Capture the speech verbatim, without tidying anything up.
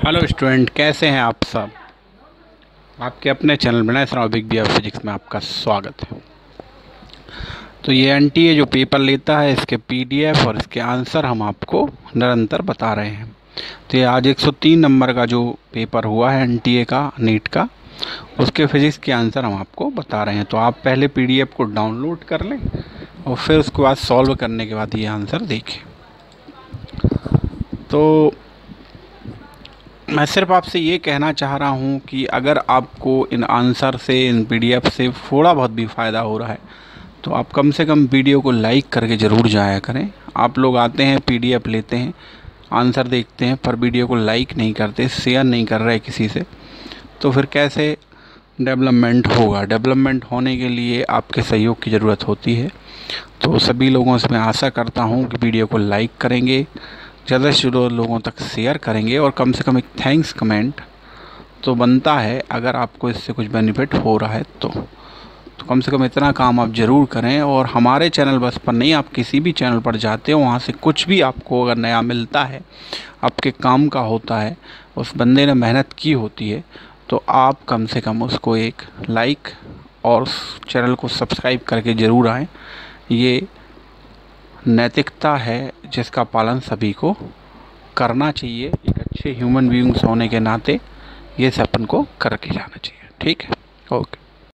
Hello student, कैसे हैं आप सब। आपके अपने चैनल बनाए सराव बिग बी फिजिक्स में आपका स्वागत है। तो ये एनटीए जो पेपर लेता है, इसके पीडीएफ और इसके आंसर हम आपको निरंतर बता रहे हैं। तो ये आज एक सौ तीन नंबर का जो पेपर हुआ है एनटीए का, नीट का, उसके फिजिक्स के आंसर हम आपको बता रहे हैं। तो आप पहले पीडीएफ को डाउनलोड कर लें और फिर उसके बाद सॉल्व करने के बाद ये आंसर देखें। तो मैं सिर्फ आपसे ये कहना चाह रहा हूँ कि अगर आपको इन आंसर से, इन पीडीएफ से थोड़ा बहुत भी फ़ायदा हो रहा है तो आप कम से कम वीडियो को लाइक करके ज़रूर जाया करें। आप लोग आते हैं, पीडीएफ लेते हैं, आंसर देखते हैं, पर वीडियो को लाइक नहीं करते, शेयर नहीं कर रहे किसी से, तो फिर कैसे डेवलपमेंट होगा। डेवलपमेंट होने के लिए आपके सहयोग की ज़रूरत होती है। तो सभी लोगों से मैं आशा करता हूँ कि वीडियो को लाइक करेंगे, ज़्यादा से ज़्यादा लोगों तक शेयर करेंगे और कम से कम एक थैंक्स कमेंट तो बनता है अगर आपको इससे कुछ बेनिफिट हो रहा है तो तो कम से कम इतना काम आप ज़रूर करें। और हमारे चैनल बस पर नहीं, आप किसी भी चैनल पर जाते हो, वहाँ से कुछ भी आपको अगर नया मिलता है, आपके काम का होता है, उस बंदे ने मेहनत की होती है, तो आप कम से कम उसको एक लाइक और उस चैनल को सब्सक्राइब करके ज़रूर आएँ। ये नैतिकता है जिसका पालन सभी को करना चाहिए। एक अच्छे ह्यूमन बीइंग्स होने के नाते ये सब अपन को करके जाना चाहिए। ठीक है, ओके।